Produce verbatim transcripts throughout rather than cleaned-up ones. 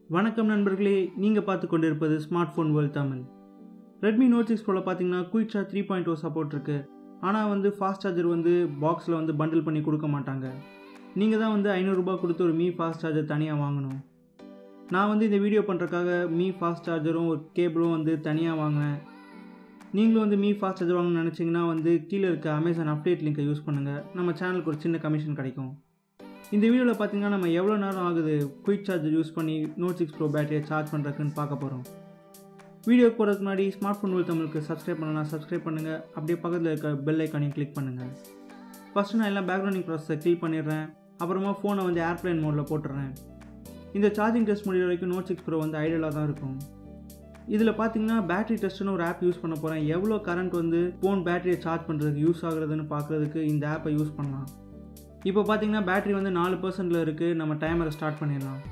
வணக்கம் நண்பர்களே, நீங்கள் பார்த்து கொண்டிருப்பது Smart Phone World Tamil. Redmi Note six ப்ரோவில் பார்த்தீங்கன்னா quick charge three point O support இருக்குது. ஆனால் வந்து ஃபாஸ்ட் சார்ஜர் வந்து பாக்ஸில் வந்து பண்டில் பண்ணி கொடுக்க மாட்டாங்க. நீங்கள் தான் வந்து ஐநூறுரூபா கொடுத்து ஒரு மீ ஃபாஸ்ட் சார்ஜர் தனியாக வாங்கணும். நான் வந்து இந்த வீடியோ பண்ணுறதுக்காக மீ ஃபாஸ்ட் சார்ஜரும் ஒரு கேபிளும் வந்து தனியாக வாங்கினேன். நீங்களும் வந்து மீ ஃபாஸ்ட் சார்ஜர் வாங்கணும்னு நினச்சிங்கன்னா வந்து கீழே இருக்க அமேசான் அப்டேட் லிங்கை யூஸ் பண்ணுங்கள். நம்ம சேனலுக்கு ஒரு சின்ன கமிஷன் கிடைக்கும். இந்த வீடியோவில் பார்த்தீங்கன்னா நம்ம எவ்வளோ நேரம் ஆகுது குயிக் சார்ஜர் யூஸ் பண்ணி நோட் சிக்ஸ் ப்ரோ பேட்டரியை சார்ஜ் பண்ணுறதுக்குன்னு பார்க்க போகிறோம். வீடியோ போகிறதுக்கு முன்னாடி ஸ்மார்ட் ஃபோன் வேர்ல்ட் தமிழுக்கு சப்ஸ்கிரைப் பண்ணலாம், சப்ஸ்கிரைப் பண்ணுங்கள். அப்படியே பக்கத்தில் இருக்க பெல் ஐக்கானையும் கிளிக் பண்ணுங்கள். ஃபஸ்ட்டு நான் எல்லாம் பேக்ரவுண்டிங் ப்ராசஸை கிளிக் பண்ணிடுறேன். அப்புறமா ஃபோனை வந்து ஏர்ப்ளைன் மோடில் போட்டுடுறேன். இந்த சார்ஜிங் டெஸ்ட் முடிகிற வரைக்கும் நோட் சிக்ஸ் ப்ரோ வந்து ஐடியலாக தான் இருக்கும். இதில் பார்த்தீங்கன்னா பேட்டரி டெஸ்ட்டுன்னு ஒரு ஆப் யூஸ் பண்ண போகிறேன். எவ்வளோ கரண்ட் வந்து ஃபோன் பேட்டரியை சார்ஜ் பண்ணுறதுக்கு யூஸ் ஆகுறதுன்னு பார்க்குறதுக்கு இந்த ஆப்பை யூஸ் பண்ணலாம். இப்போ பார்த்தீங்கன்னா பேட்டரி வந்து நாலு பர்சன்டில் இருக்குது. நம்ம டைமரை ஸ்டார்ட் பண்ணிடலாம்.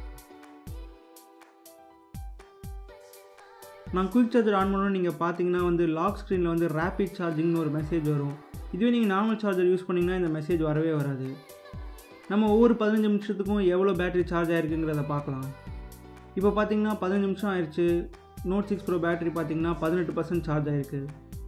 நான் குயிக் சார்ஜர் ஆன் பண்ணணும். நீங்கள் பார்த்தீங்கன்னா வந்து லாக் ஸ்க்ரீனில் வந்து ரேபிட் சார்ஜிங்னு ஒரு மெசேஜ் வரும். இதுவே நீங்கள் நார்மல் சார்ஜர் யூஸ் பண்ணிங்கன்னா இந்த மெசேஜ் வரவே வராது. நம்ம ஒவ்வொரு பதினஞ்சு நிமிஷத்துக்கும் எவ்வளோ பேட்டரி சார்ஜ் ஆகிருக்குங்கிறத பார்க்கலாம். இப்போ பார்த்தீங்கன்னா பதினஞ்சு நிமிஷம் ஆயிடுச்சு. நோட் சிக்ஸ் ப்ரோ பேட்டரி பார்த்தீங்கன்னா பதினெட்டு பர்சன்ட் சார்ஜ் ஆகிருக்கு.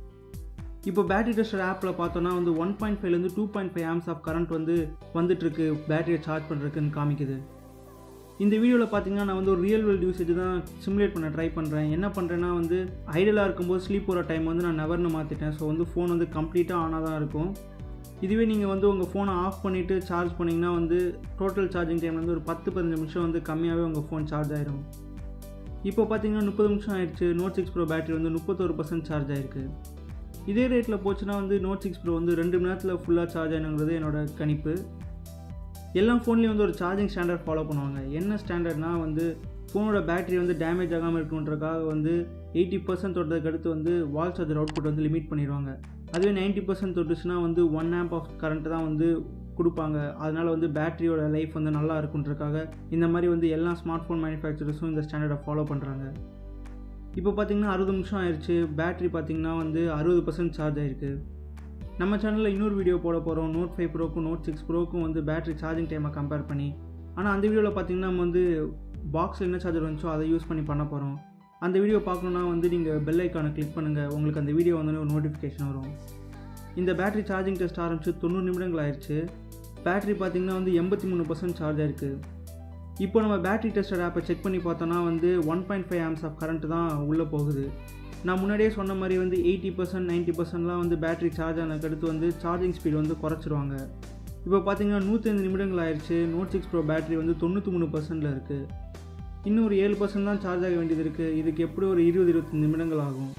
இப்போ பேட்டரி டெஸ்டர் ஆப்பில் பார்த்தோன்னா வந்து ஒன் பாயிண்ட் ஃபைவ்லேருந்து two point five amps of current வந்து வந்துட்டுருக்கு பேட்டரியை சார்ஜ் பண்ணுறதுக்குன்னு காமிக்குது. இந்த வீடியோவில் பார்த்தீங்கன்னா நான் வந்து ஒரு ரியல் வேர்ல்டு யூசேஜ் தான் சிமுலேட் பண்ண ட்ரை பண்ணுறேன். என்ன பண்ணுறேன்னா வந்து ஐடியலாக இருக்கும்போது ஸ்லீப் போகிற டைம் வந்து நான் நவர்னு மாற்றிட்டேன். ஸோ வந்து ஃபோன் வந்து கம்ப்ளீட்டாக ஆனாக தான் இருக்கும். இதுவே நீங்கள் வந்து உங்கள் ஃபோனை ஆஃப் பண்ணிவிட்டு சார்ஜ் பண்ணிங்கன்னா வந்து டோட்டல் சார்ஜிங் டைம் வந்து ஒரு பத்து பதினஞ்சு நிமிஷம் வந்து கம்மியாகவே உங்கள் ஃபோன் சார்ஜ் ஆயிரும். இப்போ பார்த்தீங்கன்னா முப்பது நிமிஷம் ஆயிடுச்சு. நோட் சிக்ஸ் ப்ரோ பேட்டரி வந்து முப்பத்தொரு பர்சன்ட் சார்ஜ் ஆயிருக்கு. இதே ரேட்டில் போச்சுன்னா வந்து நோட் சிக்ஸ் ப்ரோ வந்து ரெண்டு மணி நேரத்தில் ஃபுல்லாக சார்ஜ் ஆகணுங்கிறது என்னோடய கணிப்பு. எல்லா ஃபோன்லேயும் வந்து ஒரு சார்ஜிங் ஸ்டாண்டர்ட் ஃபாலோ பண்ணுவாங்க. என்ன ஸ்டாண்டர்ட்னா வந்து ஃபோனோட பேட்டரி வந்து டேமேஜ் ஆகாமல் இருக்கணுன்றக்காக வந்து எயிட்டி பர்சன்ட் தொட்டதுக்கு அடுத்து வந்து வால் சார்ஜர் அவுட்புட் வந்து லிமிட் பண்ணிடுவாங்க. அதுவே நைன்ட்டி பர்சன்ட் தொட்டுச்சுன்னா வந்து ஒன் ஆம்ப் ஆஃப் கரண்ட் தான் வந்து கொடுப்பாங்க. அதனால் வந்து பேட்டரியோட லைஃப் வந்து நல்லா இருக்குன்றக்காக இந்த மாதிரி வந்து எல்லா ஸ்மார்ட் ஃபோன் மேனுஃபேக்சரர்ஸும் இந்த ஸ்டாண்டர்டை ஃபாலோ பண்ணுறாங்க. இப்போ பார்த்தீங்கன்னா அறுபது நிமிஷம் ஆயிடுச்சு. பேட்டரி பார்த்தீங்கன்னா வந்து அறுபது பர்சன்ட் சார்ஜ் ஆகிருக்கு. நம்ம சேனலில் இன்னொரு வீடியோ போட போகிறோம் நோட் ஃபைவ் ப்ரோக்கும் நோட் சிக்ஸ் ப்ரோக்கும் வந்து பேட்டரி சார்ஜிங் டைமை கம்பேர் பண்ணி. ஆனால் அந்த வீடியோவில் பார்த்தீங்கன்னா நம்ம வந்து பாக்ஸில் என்ன சார்ஜர் வந்துச்சோ அதை யூஸ் பண்ணி பண்ண போகிறோம். அந்த வீடியோ பார்க்கணுன்னா வந்து நீங்கள் பெல் ஐக்கானை கிளிக் பண்ணுங்கள். உங்களுக்கு அந்த வீடியோ வந்து ஒரு நோட்டிஃபிகேஷன் வரும். இந்த பேட்டரி சார்ஜிங் டெஸ்ட் ஆரம்பித்து தொண்ணூறு நிமிடங்கள் ஆயிடுச்சு. பேட்டரி பார்த்தீங்கன்னா வந்து எண்பத்தி மூணு பர்சன்ட் சார்ஜ் ஆகிருக்கு. இப்போ நம்ம பேட்டரி டெஸ்டர் ஆப்பை செக் பண்ணி பார்த்தோன்னா வந்து one point five amps of current தான் உள்ளே போகுது. நான் முன்னாடியே சொன்ன மாதிரி வந்து எயிட்டி பர்சன்ட் நைன்ட்டி பர்சன்ட்லாம் வந்து பேட்டரி சார்ஜ் ஆனதுக்கு அடுத்து வந்து சார்ஜிங் ஸ்பீடு வந்து குறைச்சிருவாங்க. இப்போ பார்த்தீங்கன்னா நூற்றி நிமிடங்கள் ஆயிடுச்சு. நோட் சிக்ஸ் ப்ரோ பேட்டரி வந்து தொண்ணூற்றி மூணு பர்சன்டில் இருக்குது. இன்னும் ஒரு ஏழு பர்சன்ட் தான் சார்ஜ் ஆக வேண்டியது இருக்குது. இதுக்கு எப்படி ஒரு இருபது இருபத்தஞ்சு நிமிடங்கள் ஆகும்.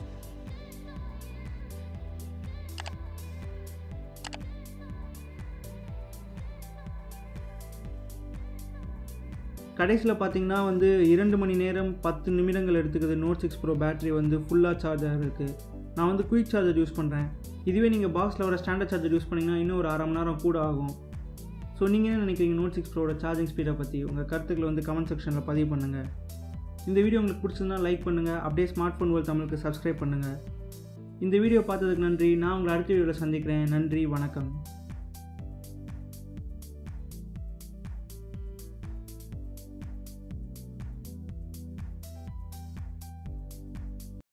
கடைசியில் பார்த்தீங்கன்னா வந்து இரண்டு மணி நேரம் பத்து நிமிடங்கள் எடுத்துக்குது நோட் சிக்ஸ் ப்ரோ பேட்டரி வந்து ஃபுல்லாக சார்ஜ் ஆகிருக்கு. நான் வந்து குயிக் சார்ஜர் யூஸ் பண்ணுறேன். இதுவே நீங்கள் பாக்ஸில் வர ஸ்டாண்டர்ட் சார்ஜர் யூஸ் பண்ணிங்கன்னா இன்னும் ஒரு அரை மணி நேரம் கூட ஆகும். ஸோ நீங்கள் என்ன நினைக்கிறீங்க நோட் சிக்ஸ் ப்ரோட சார்ஜிங் ஸ்பீடை பற்றி? உங்கள் கருத்துக்களை வந்து கமெண்ட் செக்ஷனில் பதிவு பண்ணுங்கள். இந்த வீடியோ உங்களுக்கு பிடிச்சிருந்தா லைக் பண்ணுங்கள். அப்படியே ஸ்மார்ட் ஃபோன் வேர்ல்ட் தமிழுக்கு சப்ஸ்கிரைப் பண்ணுங்கள். இந்த வீடியோ பார்த்ததுக்கு நன்றி. நான் உங்களை அடுத்த வீடியோவில் சந்திக்கிறேன். நன்றி, வணக்கம்.